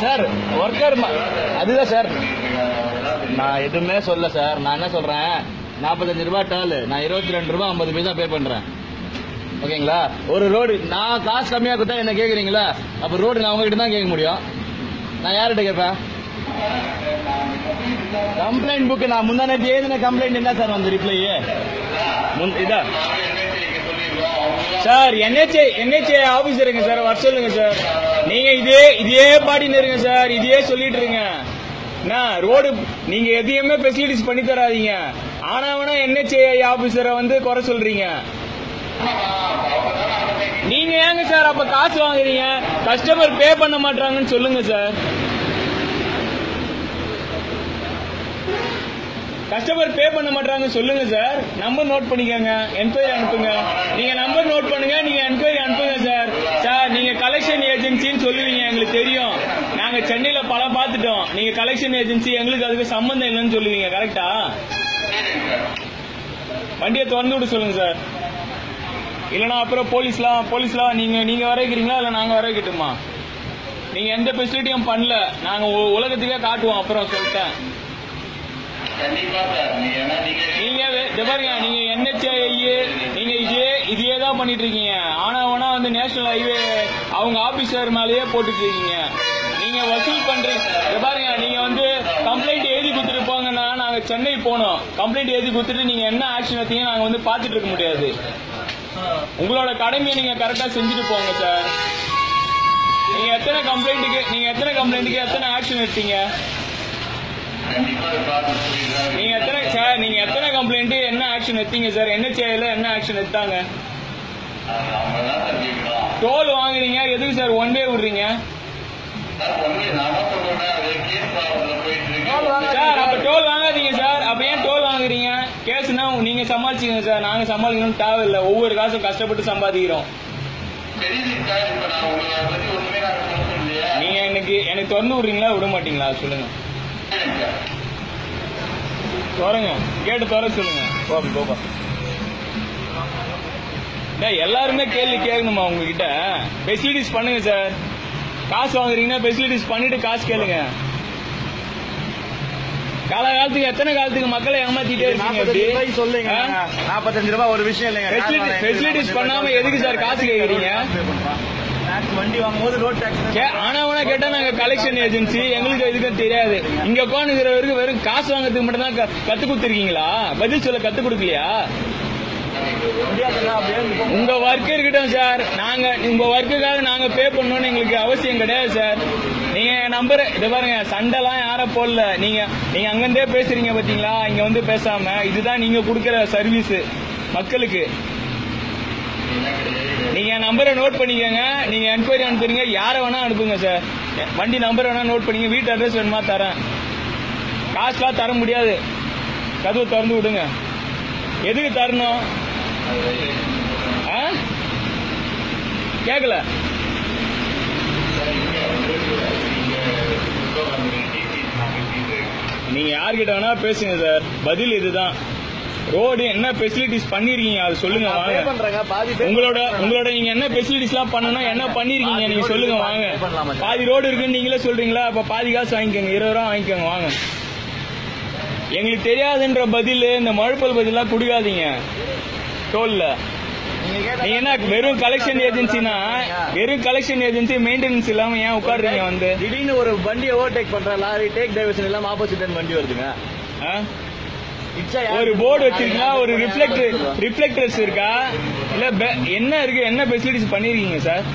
Sir worker அதுதான் sir, நான் எதுவுமே சொல்ல சார். நான் என்ன சொல்றேன், 45 ரூபாய் டால், நான் 22 ரூபாய் 50 பைசா பே பண்றேன். ஓகேங்களா? ஒரு ரோடு நான் காசு கம்மியா கொடுத்தா என்ன கேக்குறீங்களா? அப்ப ரோடு நான் உங்ககிட்ட தான் கேட்க முடியும். நான் யார்கிட்ட கேட்பேன்? கம்ப்ளைண்ட் புக் நான் முந்தானே எழுதின கம்ப்ளைண்ட் என்ன சார் வந்து ரிப்ளையே இதா சார்? NHA ஆபீசருங்க சார், வர சொல்லுங்க சார். நீங்க இதே பாடின்னு இருங்க சார், இதையே சொல்லிட்டு இருங்க. ரோடு நீங்க எதையுமே ஃபெசிலிட்டிஸ் பண்ணி தராதீங்க. ஆனா NHA ஆபீசரை வந்து குறை சொல்றீங்க. நீங்க ஏங்க சார் அப்ப காசு வாங்குறீங்க? கஸ்டமர் பே பண்ண மாட்டாங்கன்னு சொல்லுங்க சார். கஸ்டமர் பே பண்ண மாட்டாங்க சொல்லுங்க சார். நம்பர் நோட் பண்ணிக்கோங்க, என்கொயரி அனுப்புங்க. நீங்க நம்பர் நோட் பண்ணுங்க, நீங்க என்கொயரி அனுப்புங்க சார். சார் நீங்க கலெக்ஷன் ஏஜென்சின்னு சொல்லுவீங்க, எங்களுக்கு தெரியும். நாங்க சென்னையில பல பார்த்துட்டோம். நீங்க கலெக்ஷன் ஏஜென்சி, எங்களுக்கு அதுக்கு சம்பந்தம் இல்லைன்னு சொல்லுவீங்க. கரெக்டா? வண்டியை திறந்து விட சொல்லுங்க சார். இல்லனா அப்புறம் போலீஸ்லாம் நீங்க வர வைக்கிறீங்களா இல்ல நாங்க வர வைக்கட்டுமா? நீங்க எந்த ஃபெசிலிட்டியும் பண்ணல, நாங்க உலகத்துக்கே காட்டுவோம். அப்புறம் சொல்லிட்டேன், நீங்க பாருங்க, நீங்க NHA நீங்க இதே தான் பண்ணிட்டு இருக்கீங்க. ஆனா வந்து நேஷனல் ஹைவே அவங்க ஆபீசர் மேலேயே போட்டுட்டு இருக்கீங்க. நீங்க வசூல் பண்றீங்க. பாருங்க, நீங்க வந்து கம்ப்ளைண்ட் எழுதி கொடுத்துட்டு போங்கன்னா நாங்க சென்னை போனோம். கம்ப்ளைண்ட் எழுதி கொடுத்துட்டு நீங்க என்ன ஆக்ஷன் எடுத்தீங்க நாங்க வந்து பாத்துட்டு இருக்க முடியாது. உங்களோட கடமையை நீங்க கரெக்டா செஞ்சுட்டு போங்க சார். நீங்க எத்தனை கம்ப்ளைண்ட்டுக்கு எத்தனை ஆக்ஷன் எடுத்தீங்க? நீங்க எத்தனை கம்ப்ளைண்ட் என்ன ஆக்ஷன் எடுத்தீங்க சார்? NHAல என்ன ஆக்ஷன் எடுத்தாங்க? டோல் வாங்குறீங்க, எதுக்கு சார் ஒன் வே விடுறீங்க சார்? அப்ப டோல் வாங்காதீங்க சார். அப்ப ஏன் டோல் வாங்குறீங்க? கேஸ்னா நீங்க சமாளிச்சுக்கங்க சார், நாங்க சமாளிக்கணும்னு தேவையில்லை. ஒவ்வொரு காசும் கஷ்டப்பட்டு சம்பாதிக்கிறோம். நீங்க எனக்கு திறந்து விடுறீங்களா விட மாட்டீங்களா சொல்லுங்க. தோறங்க கேட்டு தோற சொல்லுங்க. போப்பா எல்லாருமே கேள்வி கேட்கணுமா உங்ககிட்ட? ஃபெசிலிட்டிஸ் பண்ணுங்க சார். காசு வாங்குறீங்கன்னா ஃபெசிலிட்டிஸ் பண்ணிட்டு காசு கேளுங்க. காலகாலத்துக்கு எத்தனை காலத்துக்கு மக்களை ஏமாத்திட்டே இருக்கீங்க? சொல்லுங்க. 45 ரூபாய் ஒரு விஷயம் இல்லைங்க. ஃபெசிலிட்டிஸ் பண்ணாம எதுக்கு சார் காசு கேக்குறீங்க? வண்டி வாங்கும்போது ரோட் டாக்ஸ் ஆனா கேட்டா நாங்க கலெக்ஷன் ஏஜென்சி, எங்களுக்கு எதுக்கும் தெரியாது. இங்க உட்காந்துக்கிறவருக்கு வெறும் காசு வாங்குறதுக்கு மட்டும் தான் கத்து கொடுத்துருக்கீங்களா? பதில் சொல்ல கத்து கொடுக்கலையா? உங்க ஒர்க் இருக்கட்டும் சார். உங்க ஒர்க்குக்காக நாங்க பே பண்ணணும்னு எங்களுக்கு அவசியம் கிடையாது சார். நீங்க நம்பர் இதை பாருங்க, சண்டைலாம் யார போடல. நீங்க அங்கிருந்தே பேசுறீங்க பாத்தீங்களா? இங்க வந்து பேசாம இதுதான் நீங்க கொடுக்கிற சர்வீஸ் மக்களுக்கு. நீங்க நம்பரை நோட் பண்ணிக்கோங்க. நீங்க என்கொயரி அனுப்புறீங்க, யாரை வேணா அனுப்புங்க சார். வண்டி நம்பர் வேணா நோட் பண்ணிக்க. வீட்டு அட்ரஸ் வேணுமா தரேன். காசுலாம் தர முடியாது. கதவு திறந்து விடுங்க. எதுக்கு தரணும்? கேக்கல. நீங்க யார்கிட்ட வேணா பேசுங்க சார். பதில் இதுதான். ரோடு என்ன ஃபெசிலிட்டிஸ் பண்ணிருக்கீங்க அது சொல்லுங்க வாங்க. உங்களோட நீங்க என்ன ஃபெசிலிட்டிஸ் எல்லாம் பண்ணணும், என்ன பண்ணிருக்கீங்க நீங்க சொல்லுங்க வாங்க. பாதி ரோடு இருக்குன்னு நீங்களே சொல்றீங்களா? அப்ப பாதி காசு வாங்கிக்கோங்க, 20 ரூபா வாங்கிக்கோங்க வாங்க. எங்களுக்கு தெரியாதுன்ற பதில், இந்த மழுப்பல் பதிலாம் கொடுக்காதீங்க. டோல்ல நீங்க என்ன வெறும் கலெக்ஷன் ஏஜென்சினா, வெறும் கலெக்ஷன் ஏஜென்சி மெயின்டெனன்ஸ் இல்லாம ஏன் உட்காடுறீங்க? வந்து திடீர்னு ஒரு வண்டியை ஓவர்டேக் பண்ற லாரி டேக் டைவர்ஷன் இல்லாம ஆப்போசிட் வண்டி வருதுங்க. ஒரு போர்டு வச்சிருக்கீங்களா? ஒரு ரிஃப்ளெக்டர்ஸ் இருக்கா? இல்ல என்ன இருக்கு? என்ன ஃபெசிலிட்டிஸ் பண்ணிருக்கீங்க சார்?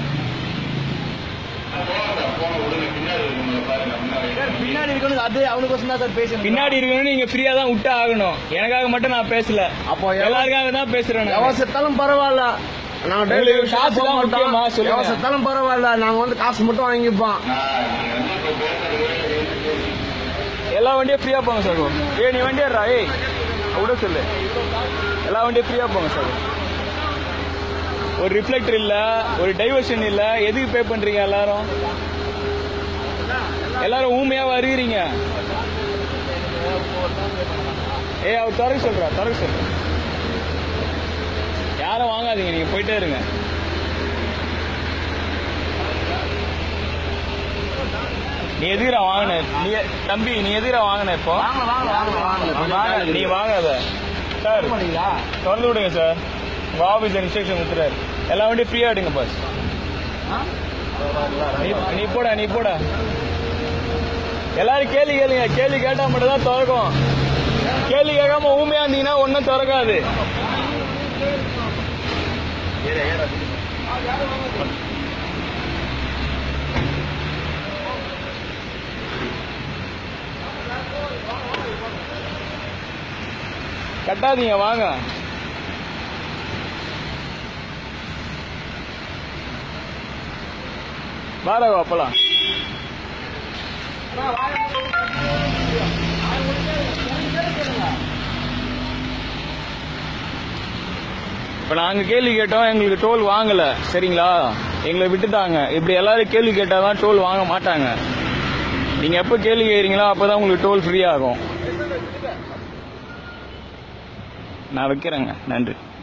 பின்னாடி இருக்கணும், அது அவனுக்கு தான் சார் பேசணும். பின்னாடி இருக்கணும், நீங்க ஃப்ரீயா தான் விட்டு ஆகணும். எனக்காக மட்டும் நான் பேசல, அப்போ எல்லாருக்காக தான் பேசுறேன். எவசத்தாலும் பரவாயில்ல, நாங்க காசுலாம் முக்கியமா சொல்லுங்க. எவசத்தாலும் பரவாயில்ல, நாங்க வந்து காசு மட்டும் வாங்கிப்போம். எல்லா வண்டியும் ஃப்ரீயா போங்க சார். நீ வண்டி ஏறா, விட சொல்லு. எல்லா வண்டியும் ஃப்ரீயா போங்க சார். ஒரு ரிஃப்ளெக்டர் இல்ல, ஒரு டைவர்ஷன் இல்ல, எதுக்கு பே பண்றீங்க? எல்லாரும் ஊமையா வருகிறீங்க. அவர் திறக்க சொல்ற. யாரும் வாங்காதீங்க, நீங்க போயிட்டே இருங்க. நீ எதிரா வாங்கின நீ தம்பி நீ எதிரா வாங்கின இப்போ நீ வாங்காத சார் திறந்து விடுங்க சார். உங்க ஆபீஸ் இன்ஸ்ட்ரக்ஷன் கொடுத்துறாரு. எல்லா வண்டியும் ஃப்ரீயா எடுங்க பஸ். நீ போடா எல்லாரும் கேள்வி கேளுங்க. கேள்வி கேட்டா மட்டும் தான் திறக்கும். கேள்வி கேட்காம ஊமையா இருந்தீங்கன்னா ஒன்னும் திறக்காது. கட்டாதீங்க வாங்க. வாடகை அப்பலாம் இப்ப நாங்க கேள்வி கேட்டோம், எங்களுக்கு டோல் வாங்கல. சரிங்களா, எங்களை விட்டுட்டாங்க. இப்படி எல்லாரும் கேள்வி கேட்டாதான் டோல் வாங்க மாட்டாங்க. நீங்க எப்ப கேள்வி கேட்கறீங்களோ அப்பதான் உங்களுக்கு டோல் ஃப்ரீ ஆகும். நான் வைக்கிறேங்க. நன்றி.